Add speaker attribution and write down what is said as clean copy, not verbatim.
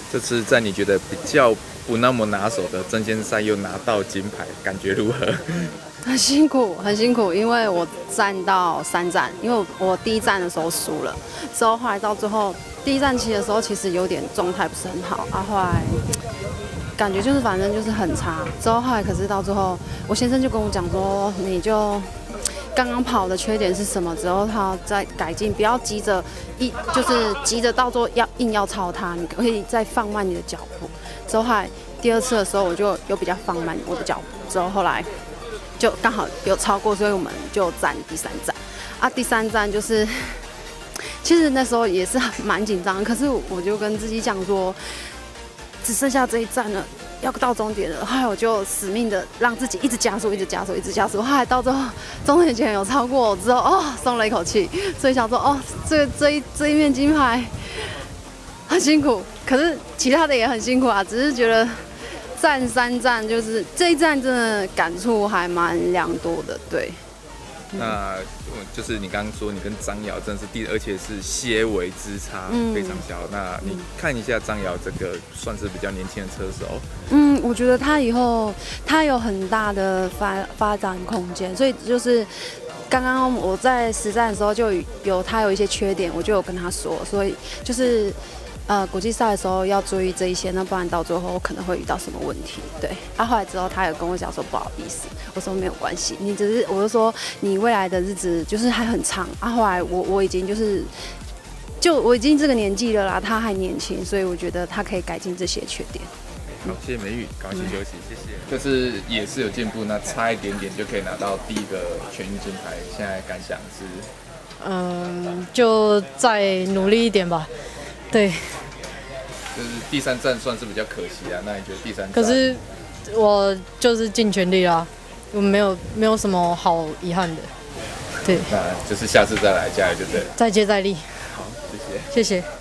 Speaker 1: 这次在你觉得比较不那么拿手的证件赛又拿到金牌，感觉如何？
Speaker 2: 很辛苦，很辛苦，因为我站到3站，因为我第1站的时候输了，之后后来到最后第1站骑的时候，其实有点状态不是很好，后来感觉就是反正就是很差。之后后来可是到最后，我先生就跟我讲说，你就刚刚跑的缺点是什么？之后他再改进，不要急着就是急着到最后硬要超他，你可以再放慢你的脚步。之后后来第2次的时候，我就有比较放慢我的脚步，之后后来就刚好有超过，所以我们就站第3站。第3站就是，其实那时候也是蛮紧张，可是我就跟自己讲说，只剩下这1站了，要到终点了。后来我就死命的让自己一直加速，一直加速，一直加速。后来到最后终点前有超过我之后，松了一口气。所以想说，这一面金牌很辛苦，可是其他的也很辛苦啊，只是觉得。站3站就是这1站真的感触还蛮良多的，对。
Speaker 1: 那就是你刚刚说你跟张瑶真是而且是些微之差，非常小。那你看一下张瑶这个算是比较年轻的车手，
Speaker 2: 我觉得他以后他有很大的发展空间，所以就是刚刚我在实战的时候就他有一些缺点，我就有跟他说，所以就是。国际赛的时候要注意这一些，那不然到最后可能会遇到什么问题。对，后来之后他有跟我讲说不好意思，我说没有关系，你只是我就说你未来的日子就是还很长。后来我已经我已经这个年纪了啦，他还年轻，所以我觉得他可以改进这些缺点。
Speaker 1: 好，谢谢美玉，赶快去休息，谢谢。就是也是有进步，那差一点点就可以拿到第1个全运金牌，现在感想是？
Speaker 3: 就再努力一点吧。对，
Speaker 1: 就是第3站算是比较可惜啊。那你觉得第3站？
Speaker 3: 可是我就是尽全力啦，我没有什么好遗憾的。对，
Speaker 1: 那就是下次再来加油就对了。
Speaker 3: 再接再厉。
Speaker 1: 好，谢谢。
Speaker 3: 谢谢。